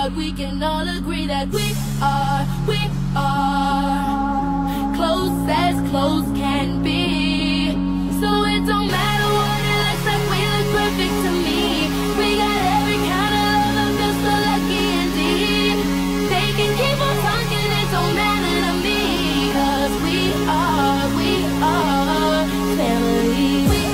but we can all agree that we are close as close can be. So it don't matter what it looks like, we look perfect to me. We got every kind of love, I'm just so lucky indeed. They can keep on talking, it don't matter to me, 'cause we are family.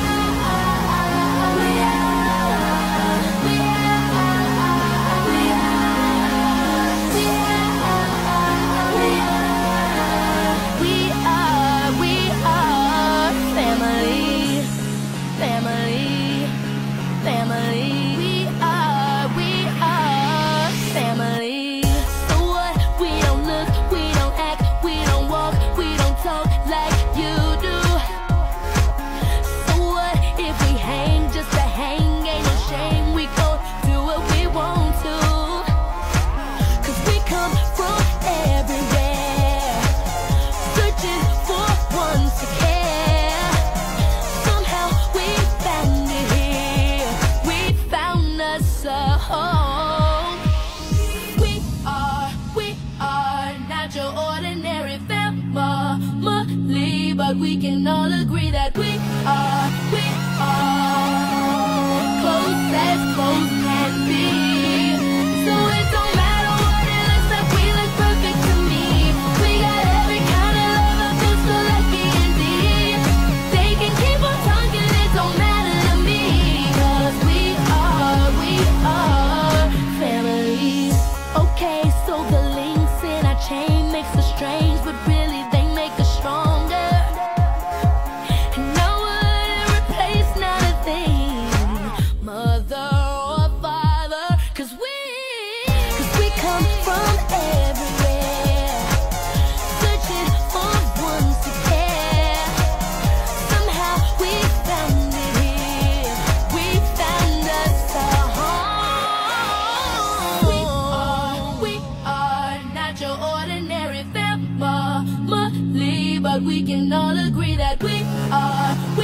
But we can all agree that we are close as close can be. So it don't matter what it looks like, we look perfect to me. We got every kind of love, I feel so lucky indeed. They can keep on talking, it don't matter to me, 'cause we are family. Okay, so the links in our chain makes us strange, but really they make us stronger. But we can all agree that we are